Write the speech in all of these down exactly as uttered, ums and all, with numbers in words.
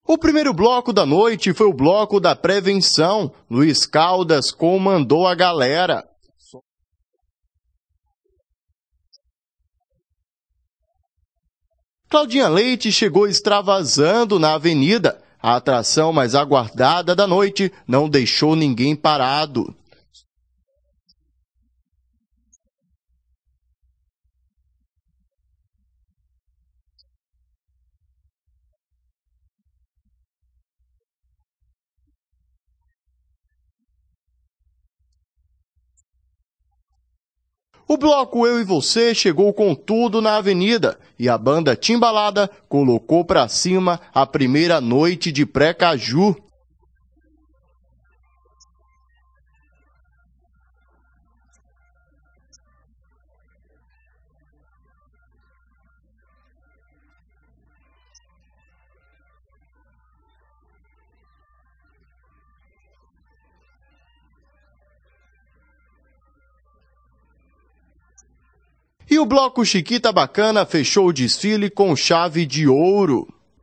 O primeiro bloco da noite foi o bloco da prevenção. Luiz Caldas comandou a galera. Claudinha Leite chegou extravasando na avenida. A atração mais aguardada da noite não deixou ninguém parado. O bloco Eu e Você chegou com tudo na avenida e a banda Timbalada colocou pra cima a primeira noite de pré-caju. E o bloco Chiquita Bacana fechou o desfile com chave de ouro.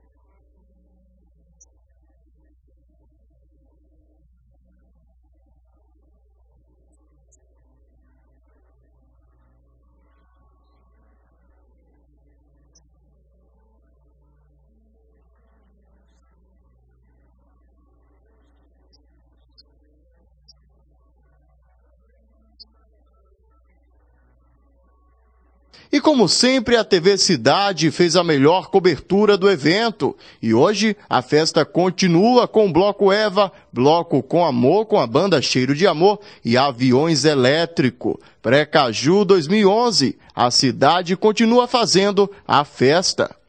E como sempre, a T V Cidade fez a melhor cobertura do evento. E hoje a festa continua com o Bloco Eva, Bloco com Amor com a banda Cheiro de Amor e Aviões Elétrico. Pré-Caju dois mil e onze, a cidade continua fazendo a festa.